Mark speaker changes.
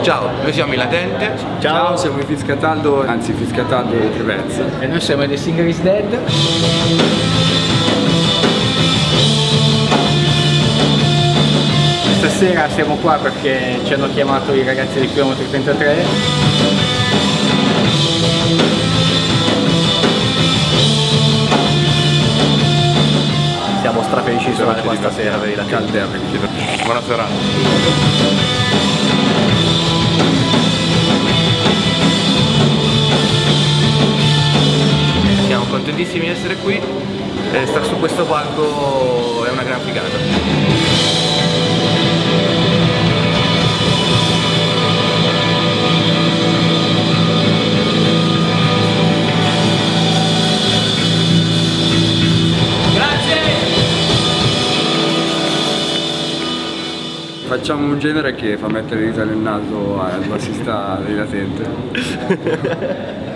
Speaker 1: Ciao, noi siamo i Latente.
Speaker 2: Ciao, siamo i Fiscataldo, anzi Fiscataldo di Trivezza.
Speaker 3: E noi siamo The Singer is Dead. Stasera siamo qua perché ci hanno chiamato i ragazzi di Chilometro 33.
Speaker 4: Siamo strafelici di suonare qua stasera per i Latenti.
Speaker 1: Buona serata. Siamo contentissimi di essere qui e stare su questo palco è una gran figata.
Speaker 2: Facciamo un genere che fa mettere risa nel naso al bassista dei Latente.